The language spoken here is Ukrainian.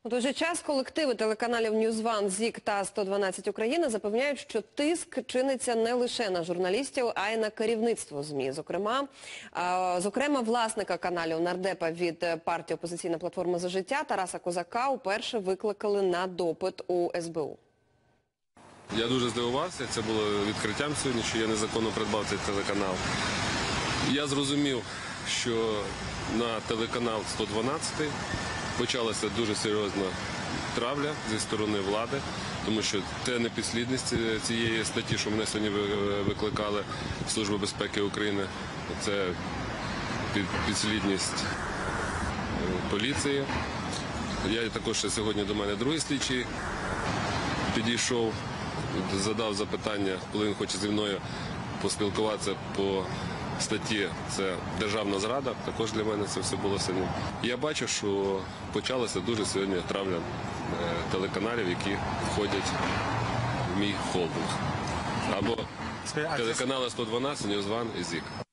У той же час колективи телеканалів NewsOne, ЗІК та 112 Україна запевняють, що тиск чиниться не лише на журналістів, а й на керівництво ЗМІ. Зокрема, власника каналів нардепа від партії «Опозиційна платформа за життя» Тараса Козака уперше викликали на допит у СБУ. Я дуже здивувався, це було відкриттям сьогодні, що я незаконно придбав цей телеканал. Я зрозумів, що на телеканал 112 почалася дуже серйозна травля зі сторони влади, тому що це не підслідність цієї статті, що мене сьогодні викликали Служба безпеки України, це підслідність поліції. Я також сьогодні до мене другий слідчий підійшов, задав запитання, коли він хоче зі мною поспілкуватися по статті, це державна зрада, також для мене це все було сильно. Я бачу, що почалася дуже сьогодні травля телеканалів, які входять в мій холдинг. Або телеканали 112, NewsOne і ЗІК.